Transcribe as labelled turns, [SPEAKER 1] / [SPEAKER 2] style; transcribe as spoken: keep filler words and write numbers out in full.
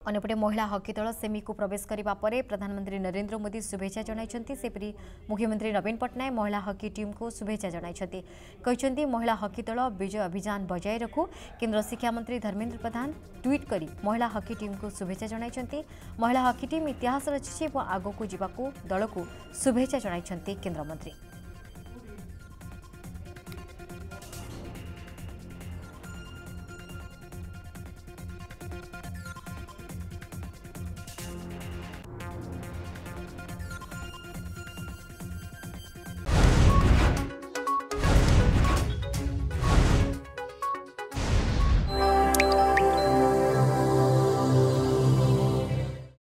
[SPEAKER 1] अन्यपटे महिला हकी दल सेमी को प्रवेश करने पर प्रधानमंत्री नरेंद्र मोदी शुभेच्छा जणाइछन्ति। सेपरि मुख्यमंत्री नवीन पट्टनायक महिला हकी टीम को शुभेच्छा जणाइछन्ति। कहिछन्ति महिला हकी दल विजय अभियान बजाय रखु। केंद्र शिक्षा मंत्री धर्मेंद्र प्रधान ट्वीट करी महिला हकी टीम को शुभेच्छा जणाइछन्ति। महिला हकी टीम इतिहास रचिछि और आगो को जीवाकू दल को शुभेच्छा जणाइछन्ति केंद्र मंत्री।